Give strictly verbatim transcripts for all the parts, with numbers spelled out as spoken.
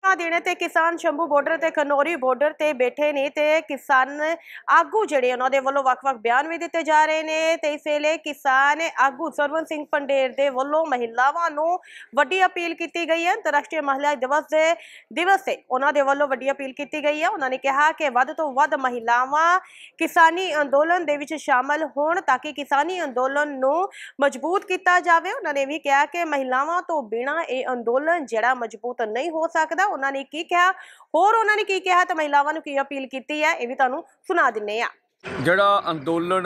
देने ते किसान शंभू बॉर्डर ते खनौरी बॉर्डर ते बैठे ने ते किसान आगू जिहड़े उन्हां दे वल्लों वख-वख बयान भी दिते जा रहे ने ते इस वेले किसान आगू सरवण सिंह पंडेर दे वल्लों महिलावां नूं वड्डी अपील कीती गई है। अंतरराष्ट्रीय महिला दिवस दे दिवस ते उन्हां दे वल्लों वड्डी अपील कीती गई है। उन्हां ने कहा कि वध तों वध महिलावां किसानी अंदोलन दे विच शामिल होण ताकि किसानी अंदोलन नूं मजबूत कीता जावे। उन्हां ने भी कहा कि महिलावां तो बिना इह अंदोलन जिहड़ा मजबूत नहीं हो सकदा। उन्हां ने की कहा होर उन्हां ने की कहा ते महिलावां नूं की अपील कीती है, इह भी तुहानूं सुना दिन्ने आ। ਜਿਹੜਾ ਅੰਦੋਲਨ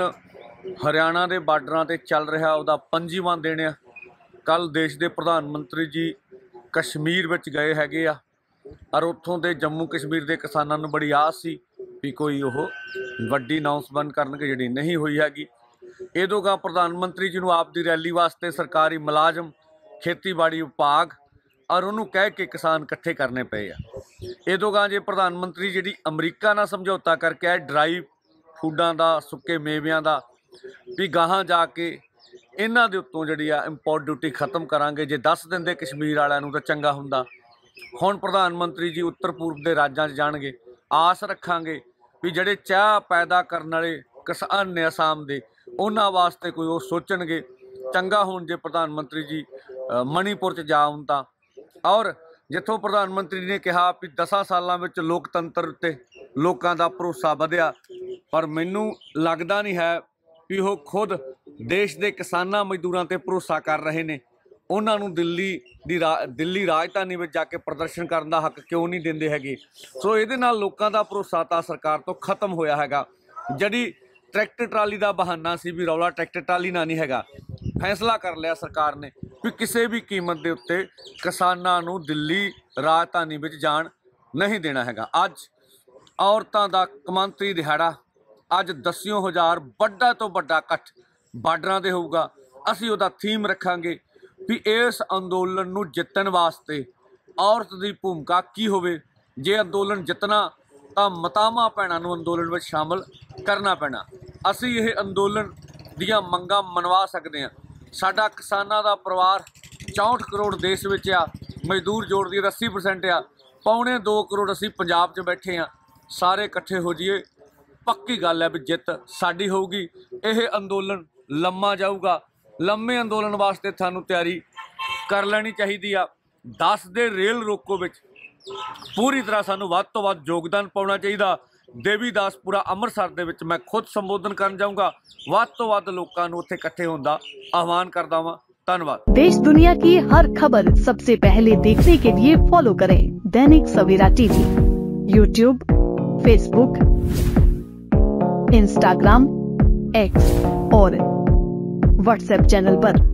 ਹਰਿਆਣਾ ਦੇ ਬਾਰਡਰਾਂ ਤੇ ਚੱਲ ਰਿਹਾ ਉਹਦਾ ਪੰਜਵਾਂ ਦਿਨ ਆ। ਕੱਲ ਦੇਸ਼ ਦੇ ਪ੍ਰਧਾਨ ਮੰਤਰੀ ਜੀ ਕਸ਼ਮੀਰ ਵਿੱਚ ਗਏ ਹੈਗੇ ਆ ਔਰ ਉੱਥੋਂ ਦੇ ਜੰਮੂ ਕਸ਼ਮੀਰ ਦੇ ਕਿਸਾਨਾਂ ਨੂੰ ਬੜੀ ਆਸ ਸੀ ਵੀ ਕੋਈ ਉਹ ਵੱਡੀ ਅਨਾਉਂਸਮੈਂਟ ਕਰਨਗੇ, ਜਿਹੜੀ ਨਹੀਂ ਹੋਈ ਹੈਗੀ। ਇਹਦੋਂ ਗਾ ਪ੍ਰਧਾਨ ਮੰਤਰੀ ਜੀ ਨੂੰ ਆਪ ਦੀ ਰੈਲੀ ਵਾਸਤੇ ਸਰਕਾਰੀ ਮੁਲਾਜ਼ਮ, ਖੇਤੀਬਾੜੀ ਵਿਭਾਗ और उन्होंने कह के किसान इकट्ठे करने पे आ। इदों गां जे प्रधानमंत्री जी अमरीका नाल समझौता करके आए ड्राई फूडां दा, सुक्के मेवियां दा भी गाहां जाके इन्हां दे उत्तों जिहड़ी आ इंपोर्ट ड्यूटी खत्म करांगे। जे दस दिंदे कश्मीर वालियां नूं तां चंगा हुंदा। हुण प्रधानमंत्री जी उत्तर पूर्व के राज्यां 'च जाणगे। आस रखांगे भी जिहड़े चाह पैदा करन वाले किसान ने आसाम दे उन्हां वास्ते कोई वो सोचणगे। चंगा हुण जे प्रधानमंत्री जी मणीपुर 'च जा आउण तां और जिथों प्रधानमंत्री ने कहा भी दसां सालां विच लोकतंत्र उत्ते लोकां दा भरोसा वधिया, पर मैनूं लगदा नहीं है भी वो खुद देश के किसानां मजदूरां ते भरोसा कर रहे ने। उन्हां नूं दिल्ली दी रा दिल्ली राजधानी विच जाके प्रदर्शन करन दा हक क्यों नहीं दिंदे हैगे। सो इहदे नाल लोकां दा भरोसा तां सरकार तो खत्म होया हैगा। जिहड़ी ट्रैक्टर ट्राली का बहाना सी भी रौला ट्रैक्टर ट्राली ना नहीं हैगा, फैसला कर लिया सरकार ने भी किसी भी कीमत के उत्ते किसानां नूं दिल्ली राजधानी विच जाण नहीं देना हैगा। अज औरतां दा कौमांतरी दिहाड़ा, अज दसियों हज़ार वड्डा तो वड्डा इकट्ठ बार्डरां ते होऊगा। असीं उहदा थीम रखांगे भी इस अंदोलन नूं जितण वास्ते औरत दी भूमिका की होवे। जे अंदोलन जितना तां मातावां भैणां नूं अंदोलन विच शामिल करना पैना। असीं इह अंदोलन दीआं मंगां मनवा सकदे हां। साडा किसानां दा परिवार चौंठ करोड़ देश विच आ, मजदूर जोड़ दी अस्सी परसेंट आ, पौने दो करोड़ असीं पंजाब च बैठे हाँ। सारे इकट्ठे हो जाइए, पक्की गल है भी जित साडी होऊगी। यह अंदोलन लम्मा जाऊगा। लम्मे अंदोलन वास्ते थानूं तैयारी कर लैनी चाहिदी आ। दस दे रेल रोको विच पूरी तरह सानूं वध तों वध योगदान पाउणा चाहिदा। देवीदासपुरा अमृतसर दे विच मैं खुद संबोधन करन जाऊँगा। वध तों वध लोकां नूं उत्थे इकट्ठे होण दा आह्वान करदा वां। धन्यवाद। देश दुनिया की हर खबर सबसे पहले देखने के लिए फॉलो करें Dainik Savera TV, YouTube, Facebook, Instagram, X और व्हाट्सएप चैनल पर।